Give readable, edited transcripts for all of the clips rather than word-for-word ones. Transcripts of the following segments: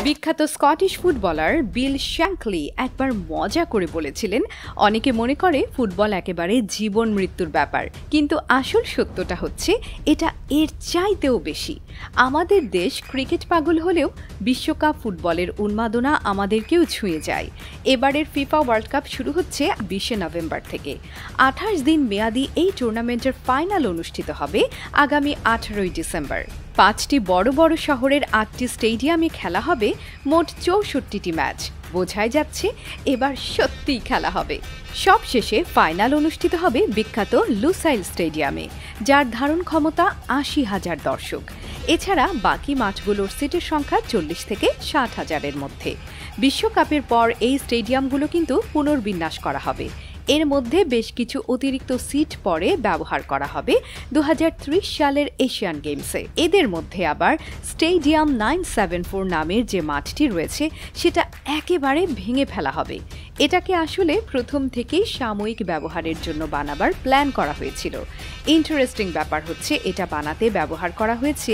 বিখ্যাত Scottish footballer বিল শ্যাঙ্কলি একবার মজা করে বলেছিলেন, অনেকে মনে করে ফুটবল একেবারে জীবন মৃত্যুর ব্যাপার, কিন্তু আসল সত্যটা হচ্ছে এটা এর চাইতেও বেশি। আমাদের দেশ ক্রিকেট পাগল হলেও বিশ্বকাপ ফুটবলের উন্মাদনা আমাদেরকেও ছুঁয়ে যায়। এবারের ফিফা ওয়ার্ল্ড কাপ শুরু হচ্ছে 20 নভেম্বর থেকে। 28 দিন মেয়াদী এই টুর্নামেন্টের ফাইনাল অনুষ্ঠিত হবে আগামী 18 ডিসেম্বর। 5টি বড় বড় শহরের 8টি স্টেডিয়ামে খেলা হবে মোট 64টি ম্যাচ। বোঝাই যাচ্ছে এবার সত্যিই খেলা হবে। সবশেষে ফাইনাল অনুষ্ঠিত হবে বিখ্যাত লুসাইল স্টেডিয়ামে, যার ধারণ ক্ষমতা 80,000 দর্শক। এছাড়া বাকি মাঠগুলোর সিটের সংখ্যা 40 থেকে 60,000-এর মধ্যে। বিশ্বকাপের পর এই স্টেডিয়ামগুলো কিন্তু পুনর্বিন্যাস করা হবে। এর মধ্যে বেশ কিছু অতিরিক্ত সিট পরে ব্যবহার করা হবে 2030 সালের এশিয়ান গেমসে। এদের মধ্যে আবার স্টেডিয়াম 974 নামের যে মাঠটি রয়েছে সেটা একেবারে ভেঙে ফেলা হবে। এটাকে আসলে প্রথম থেকেই সাময়িক ব্যবহারের জন্য বানাবার প্ল্যান করা হয়েছিল। ইন্টারেস্টিং ব্যাপার হচ্ছে এটা বানাতে ব্যবহার করা হয়েছে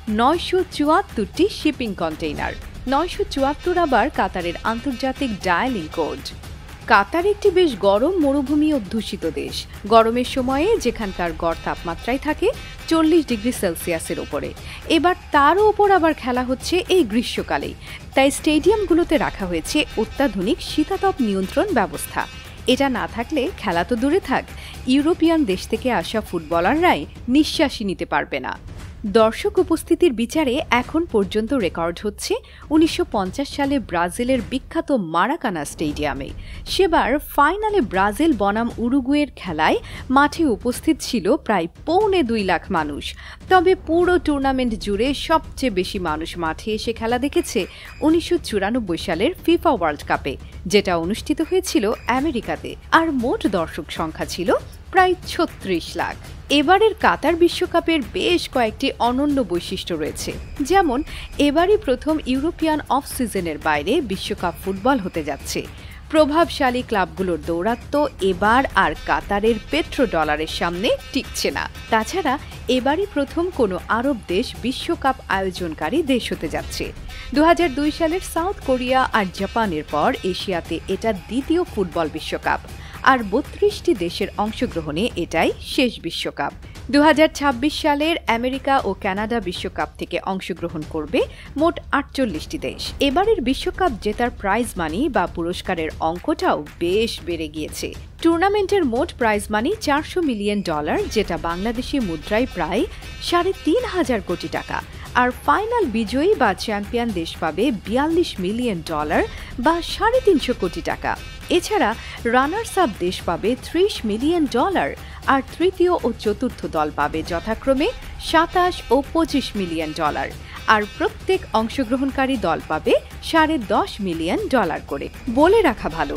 974টি শিপিং কন্টেইনার। 974 আবার কাতারের আন্তর্জাতিক ডায়ালিং কোড। কাতার একটি বেশ গরম মরুভূমি অধ্যুষিত দেশ। গরমের সময়ে যেখানকার গড় তাপমাত্রায় থাকে 40 ডিগ্রি সেলসিয়াসের ওপরে, এবার তারও ওপর আবার খেলা হচ্ছে এই গ্রীষ্মকালেই। তাই স্টেডিয়ামগুলোতে রাখা হয়েছে অত্যাধুনিক শীতাতপ নিয়ন্ত্রণ ব্যবস্থা। এটা না থাকলে খেলা তো দূরে থাক, ইউরোপিয়ান দেশ থেকে আসা ফুটবলাররাই নিঃশ্বাসই নিতে পারবে না। দর্শক উপস্থিতির বিচারে এখন পর্যন্ত রেকর্ড হচ্ছে 1950 সালে ব্রাজিলের বিখ্যাত মারাকানা স্টেডিয়ামে। সেবার ফাইনালে ব্রাজিল বনাম উরুগুয়ের খেলায় মাঠে উপস্থিত ছিল প্রায় 2.25 লাখ মানুষ। তবে পুরো টুর্নামেন্ট জুড়ে সবচেয়ে বেশি মানুষ মাঠে এসে খেলা দেখেছে 1994 সালের ফিফা ওয়ার্ল্ড কাপে, যেটা অনুষ্ঠিত হয়েছিল আমেরিকাতে। আর মোট দর্শক সংখ্যা ছিল প্রায় 36 লাখ। এবারের কাতার বিশ্বকাপের বেশ কয়েকটি অনন্য বৈশিষ্ট্য রয়েছে, যেমন এবারই প্রথম ইউরোপিয়ান অফ সিজনের বাইরে বিশ্বকাপ ফুটবল হতে যাচ্ছে। প্রভাবশালী ক্লাবগুলোর দৌরাত্ম্য এবার আর কাতারের পেট্রো ডলারের সামনে টিকছে না। তাছাড়া এবারই প্রথম কোনো আরব দেশ বিশ্বকাপ আয়োজনকারী দেশ হতে যাচ্ছে। 2002 সালের সাউথ কোরিয়া আর জাপানের পর এশিয়াতে এটা দ্বিতীয় ফুটবল বিশ্বকাপ, আর 32টি দেশের অংশগ্রহণে এটাই শেষ বিশ্বকাপ। 2026 সালের আমেরিকা ও কানাডা বিশ্বকাপ থেকে অংশগ্রহণ করবে মোট 48টি দেশ। এবারের বিশ্বকাপ জেতার প্রাইজ মানি বা পুরস্কারের অঙ্কটাও বেশ বেড়ে গিয়েছে। টুর্নামেন্টের মোট প্রাইজ মানি $400 মিলিয়ন, যেটা বাংলাদেশি মুদ্রায় প্রায় 3,500 কোটি টাকা। আর ফাইনাল বিজয়ী বা চ্যাম্পিয়ন দেশ পাবে $42 মিলিয়ন বা 350 কোটি টাকা। এছাড়া রানার্স আপ দেশ পাবে $30 মিলিয়ন, আর তৃতীয় ও চতুর্থ দল পাবে যথাক্রমে $27 ও $25 মিলিয়ন। আর প্রত্যেক অংশগ্রহণকারী দল পাবে $10.5 মিলিয়ন করে। বলে রাখা ভালো,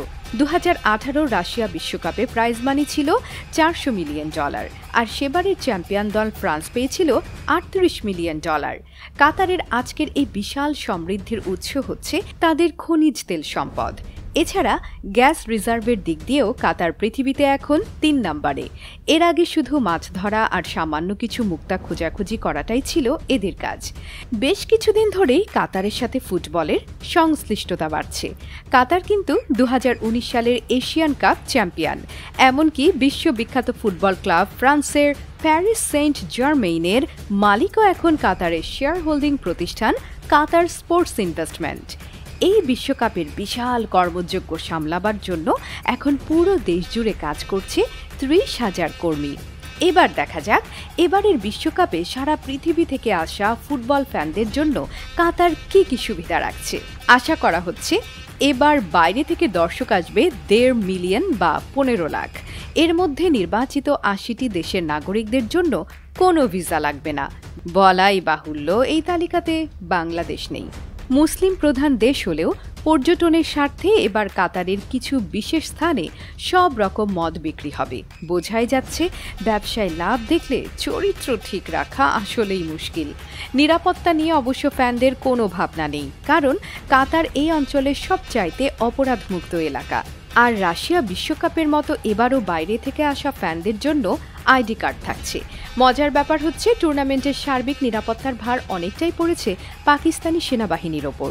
2018 রাশিয়া বিশ্বকাপে প্রাইজ মানি ছিল $400 মিলিয়ন, আর সেবারের চ্যাম্পিয়ন দল ফ্রান্স পেয়েছিল $38 মিলিয়ন। কাতারের আজকের এই বিশাল সমৃদ্ধির উৎস হচ্ছে তাদের খনিজ তেল সম্পদ। এছাড়া গ্যাস রিজার্ভের দিক দিয়েও কাতার পৃথিবীতে এখন 3 নম্বরে। এর আগে শুধু মাছ ধরা আর সামান্য কিছু মুক্তা খোঁজাখুঁজি করাটাই ছিল এদের কাজ। বেশ কিছুদিন ধরেই কাতারের সাথে ফুটবলের সংশ্লিষ্টতা বাড়ছে। কাতার কিন্তু 2019 সালের এশিয়ান কাপ চ্যাম্পিয়ন। এমনকি বিশ্ববিখ্যাত ফুটবল ক্লাব ফ্রান্সের প্যারিস সেন্ট জার্মেইনের মালিকও এখন কাতারের শেয়ার হোল্ডিং প্রতিষ্ঠান কাতার স্পোর্টস ইনভেস্টমেন্ট। এই বিশ্বকাপের বিশাল কর্মযজ্ঞ সামলাবার জন্য এখন পুরো দেশ জুড়ে কাজ করছে 30,000 কর্মী। এবার দেখা যাক এবারের বিশ্বকাপে সারা পৃথিবী থেকে আসা ফুটবল ফ্যানদের জন্য কাতার কি কি সুবিধা রাখছে। আশা করা হচ্ছে এবার বাইরে থেকে দর্শক আসবে 1.5 মিলিয়ন বা 15 লাখ। এর মধ্যে নির্বাচিত 80টি দেশের নাগরিকদের জন্য কোনো ভিসা লাগবে না। বলাই বাহুল্য, এই তালিকাতে বাংলাদেশ নেই। মুসলিম প্রধান দেশ হলেও পর্যটনের স্বার্থে এবার কাতারের কিছু বিশেষ স্থানে সব রকম মদ বিক্রি হবে। বোঝাই যাচ্ছে ব্যবসায় লাভ দেখলে চরিত্র ঠিক রাখা আসলেই মুশকিল। নিরাপত্তা নিয়ে অবশ্য ফ্যানদের কোনো ভাবনা নেই, কারণ কাতার এই অঞ্চলের সবচাইতে অপরাধমুক্ত এলাকা। আর রাশিয়া বিশ্বকাপের মতো এবারও বাইরে থেকে আসা ফ্যানদের জন্য আইডি কার্ড থাকছে। মজার ব্যাপার হচ্ছে টুর্নামেন্টের সার্বিক নিরাপত্তার ভার অনেকটাই পড়েছে পাকিস্তানি সেনাবাহিনীর ওপর।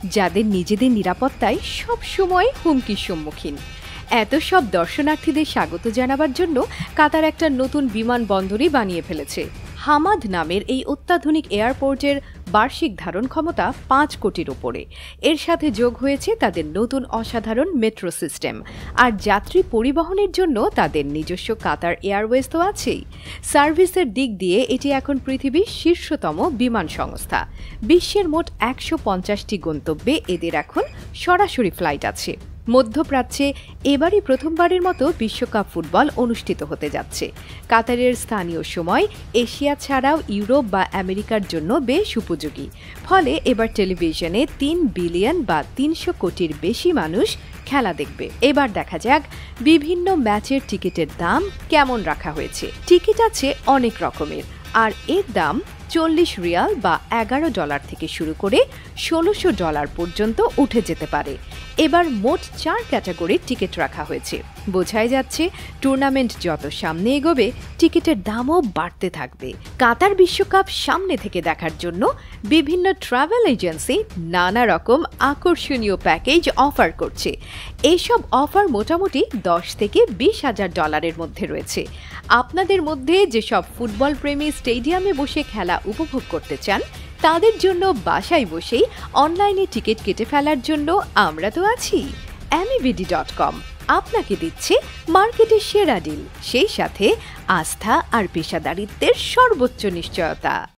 যাদের নিজেদের নিরাপত্তায় সবসময় হুমকির সম্মুখীন। এত সব দর্শনার্থীদের স্বাগত জানাবার জন্য কাতার একটা নতুন বিমানবন্দরই বানিয়ে ফেলেছে। হামাদ নামের এই অত্যাধুনিক এয়ারপোর্টের বার্ষিক ধারণ ক্ষমতা 5 কোটির উপরে। এর সাথে যোগ হয়েছে তাদের নতুন অসাধারণ মেট্রো সিস্টেম, আর যাত্রী পরিবহনের জন্য তাদের নিজস্ব কাতার এয়ারওয়েজ তো আছেই। সার্ভিসের দিক দিয়ে এটি এখন পৃথিবীর শীর্ষতম বিমান সংস্থা। বিশ্বের মোট 150টি গন্তব্যে এদের এখন সরাসরি ফ্লাইট আছে। মধ্যপ্রাচ্যে এবারই প্রথমবারের মতো বিশ্বকাপ ফুটবল অনুষ্ঠিত হতে যাচ্ছে। কাতারের স্থানীয় সময় এশিয়া ছাড়াও ইউরোপ বা আমেরিকার জন্য বেশ উপযোগী। ফলে এবার টেলিভিশনে 3 বিলিয়ন বা 300 কোটির বেশি মানুষ খেলা দেখবে। এবার দেখা যাক বিভিন্ন ম্যাচের টিকিটের দাম কেমন রাখা হয়েছে। টিকিট আছে অনেক রকমের, আর এর দাম 40 রিয়াল বা $11 থেকে শুরু করে $1600 পর্যন্ত উঠে যেতে পারে। এবার মোট 4 ক্যাটাগরির টিকিট রাখা হয়েছে। বোঝাই যাচ্ছে টুর্নামেন্ট যত সামনে এগোবে টিকিটের দামও বাড়তে থাকবে। কাতার বিশ্বকাপ সামনে থেকে দেখার জন্য বিভিন্ন ট্রাভেল এজেন্সি নানা রকম আকর্ষণীয় প্যাকেজ অফার করছে। এইসব অফার মোটামুটি $10 থেকে $20,000 মধ্যে রয়েছে। আপনাদের মধ্যে যেসব ফুটবল প্রেমী স্টেডিয়ামে বসে খেলা উপভোগ করতে চান, তাদের জন্য বাসায় বসেই অনলাইনে টিকিট কেটে ফেলার জন্য আমরা তো আছি। AmyBD.com আপনাকে দিচ্ছে মার্কেটের সেরা ডিল, সেই সাথে আস্থা আর পেশাদারিত্বের সর্বোচ্চ নিশ্চয়তা।